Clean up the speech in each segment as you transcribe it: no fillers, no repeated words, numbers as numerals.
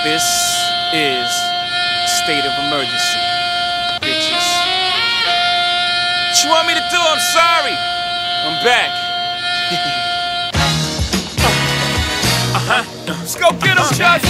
This is state of emergency, bitches. What you want me to do? I'm sorry. I'm back. Let's go get him, Chuck.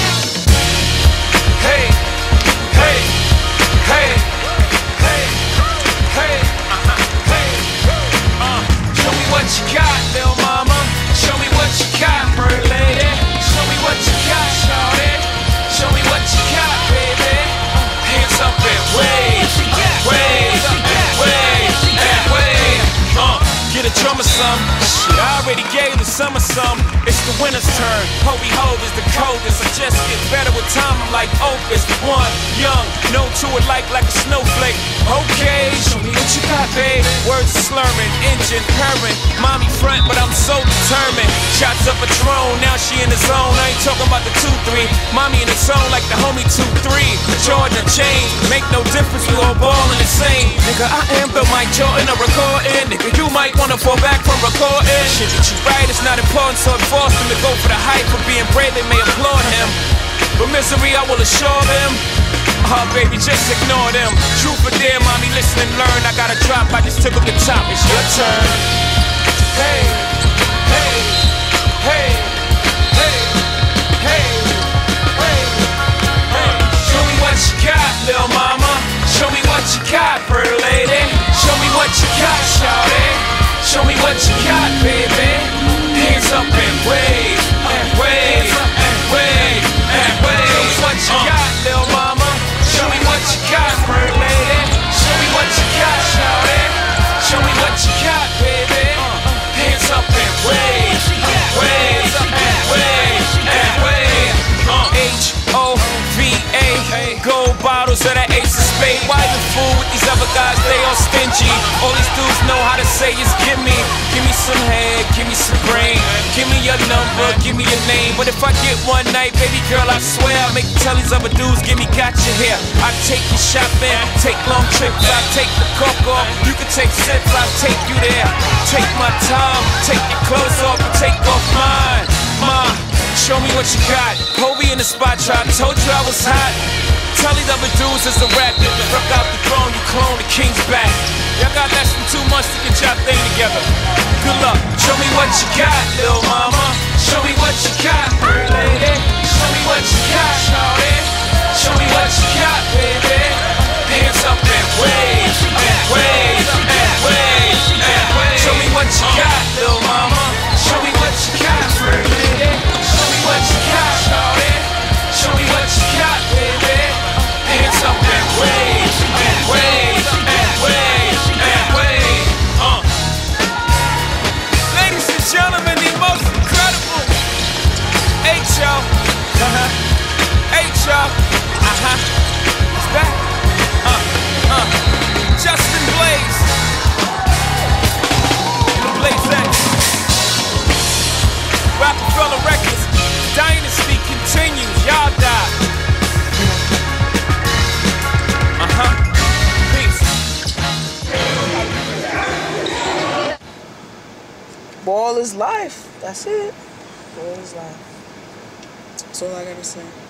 Hey, hey, hey, hey, hey, hey. Show me what you got, little mama. Show me what you got, bird lady. Show me what you got, shawty. Show me what you got, baby. Hands up and wave, wave, wave, and wave. Get a drummer some. Shit, I already gave the summer some. It's the winter's turn. Hobie Hove is the coldest. I just get better with time. I'm like Opus. One, young, no to it like a snowflake. Okay, show me what you got, babe. Words are slurring, engine purring. Mommy front, but I'm so determined. Shots up a drone, now she in the zone. I ain't talking about the 2-3. Mommy in the zone like the homie 2-3. Jordan chain, make no difference. We all ballin' the same. Nigga, I am Bill Mike Jordan, a recording. Nigga, you might wanna fall back from recording. Shit that you write is not important, so it forced him to go for the hype. For being brave, they may applaud him, but misery I will assure them. Oh baby, just ignore them. Truth or dare, mommy, listen and learn. I got a drop, I just took up the top. It's your turn. Hey, hey, hey, hey, hey, hey, hey. Show me what you got, little mama. Show me what you got, pretty lady. Show me what you got, shawty. Show me what you got, baby. Hands up and wave, and wave, and wave, and wave. Show me what you got, little mama. Show me what you got, pretty lady. Show me what you got, shawty. Show me what you got, baby. Hands up and wave, wave, and wave, and wave. H-O-V-A. Gold bottles of that Ace of Spade. Why you fool with these other guys? They all stingy. All these dudes know how to say is give me some head, give me some brain. Give me your number, give me your name. But if I get one night, baby girl, I swear I'll make you tell these other dudes, give me gotcha here. I take you shopping, take long trips, I take the cork off. You can take sips, I'll take you there. Take my time, take your clothes off, and take off mine. Show me what you got. Hobie in the spot, I told you I was hot. Tell these other dudes it's a rap. Fuck out the throne, you clone the king's back. Y'all got less than 2 months to get y'all thing together. Good luck. Show me what you got, little mama. Show me what you got, pretty lady. Show me what you got, shawty. Show me what you got, baby. Hands up and wave, and wave, and wave, and wave. Show me what you got, little mama. Show me what you got, pretty lady. Show me what you got, shawty. Show me what you got, baby. Hands up and wave, and wave, and wave, and wave. Ladies and gentlemen, the most incredible H.O. H.O. It's back. Justin Blaze. Blaze X. Rockefeller Records. Dynasty continues. Y'all die. Peace. Ball is life. That's it. Ball is life. That's all I gotta say.